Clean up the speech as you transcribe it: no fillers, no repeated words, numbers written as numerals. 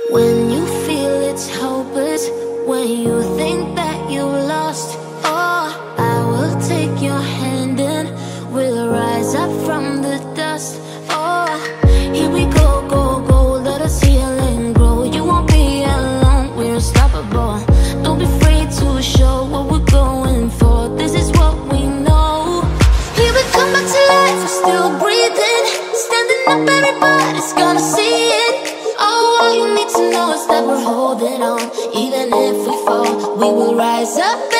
When you feel it's hopeless, when you think that you lost, oh, I will take your hand and we'll rise up from the dust. Oh, here we go, go, go, let us heal and grow. You won't be alone, we're unstoppable. Don't be afraid to show what we're going for. This is what we know. Here we come back to life, we're still breathing. Standing up, everybody's gonna see it. All you need to know is that we're holding on. Even if we fall, we will rise up.